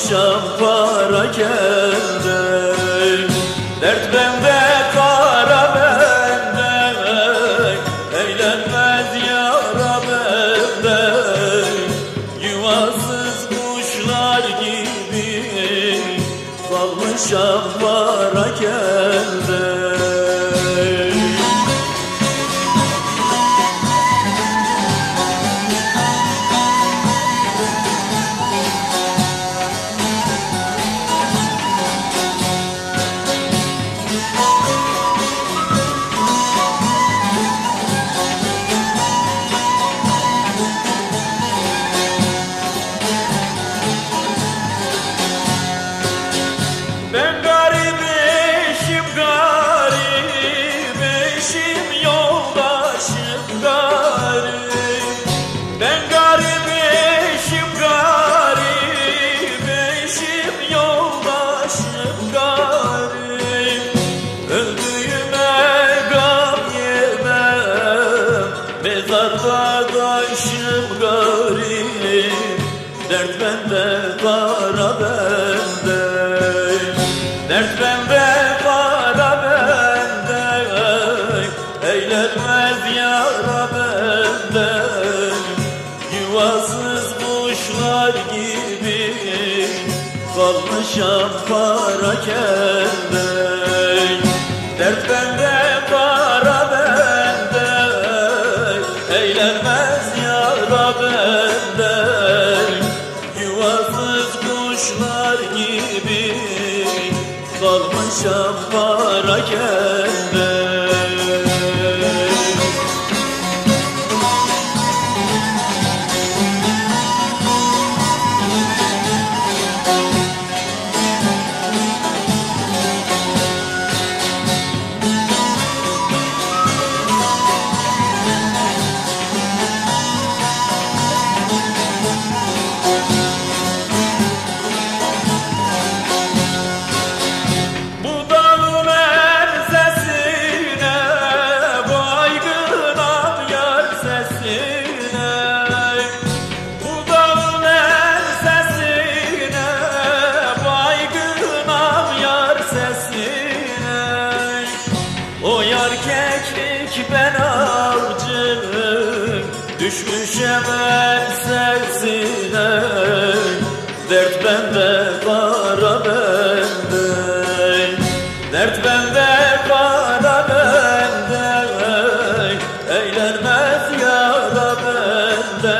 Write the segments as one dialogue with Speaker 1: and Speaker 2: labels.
Speaker 1: kalmışam parakende. Dert bende, kara bende, eğlenmez yara bende. Yuvasız kuşlar gibi kalmışam parakende. Ben garip eşim, garip eşim, yoldaşım garip. Ben garip eşim, garip eşim, yoldaşım garip. Öldüğüme gam yemem, mezarda taşım garip. Dert bende, kara bende. Dert bende, kara bende, eğlenmez yara bende. Yuvasız kuşlar gibi kalmışam parakende. Dert bende, kara bende, eğlenmez yara bende. Yuvasız kuşlar gibi kalmışam parakende. O yar keklik, ben avcı, düşmüşem el selsine. Dert bende, kara bende. Dert bende, kara bende, eğlenmez yara bende.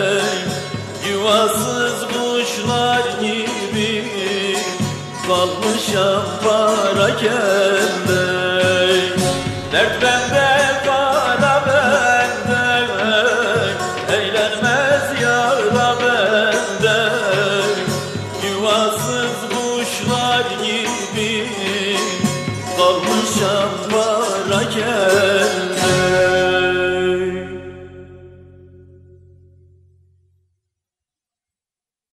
Speaker 1: Yuvasız kuşlar gibi kalmışam parakende. Dert bende, kara bende, eğlenmez yara bende. Yuvasız kuşlar gibi kalmışam parakende.